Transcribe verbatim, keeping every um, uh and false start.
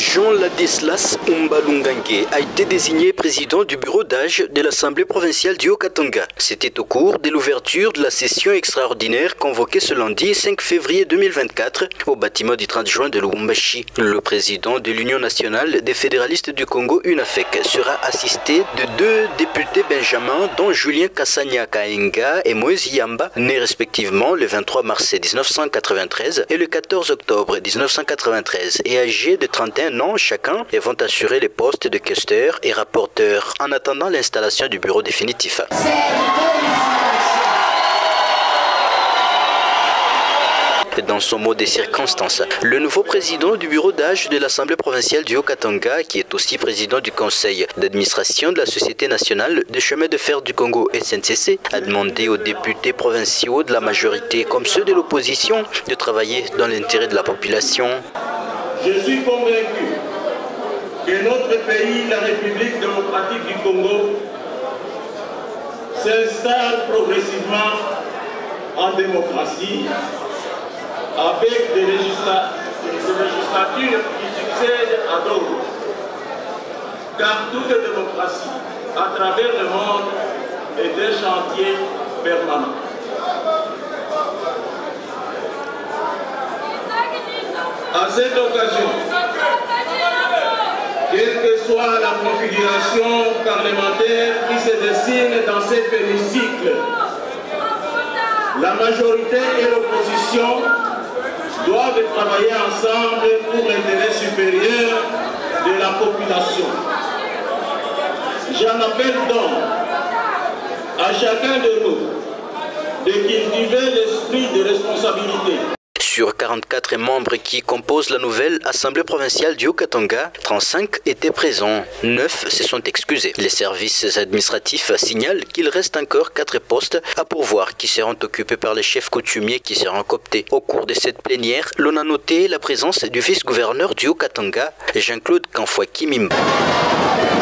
Jean Ladislas Umbalungangue a été désigné président du bureau d'âge de l'Assemblée provinciale du Haut-Katanga. C'était au cours de l'ouverture de la session extraordinaire convoquée ce lundi cinq février deux mille vingt-quatre au bâtiment du trente juin de Lubumbashi. Le président de l'Union nationale des fédéralistes du Congo, UNAFEC, sera assisté de deux députés benjamins, dont Julien Kassania Kaenga et Moïse Yamba, nés respectivement le vingt-trois mars mille neuf cent quatre-vingt-treize et le quatorze octobre mille neuf cent quatre-vingt-treize, et âgés de trente et un ans chacun, et vont assurer les postes de questeur et rapporteur en attendant l'installation du bureau définitif. Dans son mot des circonstances, le nouveau président du bureau d'âge de l'Assemblée provinciale du Haut-Katanga, qui est aussi président du conseil d'administration de la Société nationale des chemins de fer du Congo S N C C, a demandé aux députés provinciaux de la majorité comme ceux de l'opposition de travailler dans l'intérêt de la population. Je suis convaincu que notre pays, la République démocratique du Congo, s'installe progressivement en démocratie, avec des, législa des législatures qui succèdent à d'autres. Car toute démocratie, à travers le monde, est un chantier permanent. À cette occasion, quelle que soit la configuration parlementaire qui se dessine dans cet hémicycle, la majorité et l'opposition doivent travailler ensemble pour l'intérêt supérieur de la population. J'en appelle donc à chacun de nous de cultiver l'esprit de responsabilité. Sur quarante-quatre membres qui composent la nouvelle Assemblée provinciale du Haut-Katanga, trente-cinq étaient présents, neuf se sont excusés. Les services administratifs signalent qu'il reste encore quatre postes à pourvoir qui seront occupés par les chefs coutumiers qui seront cooptés. Au cours de cette plénière, l'on a noté la présence du vice-gouverneur du Haut-Katanga, Jean-Claude Kanfouaki Mimba.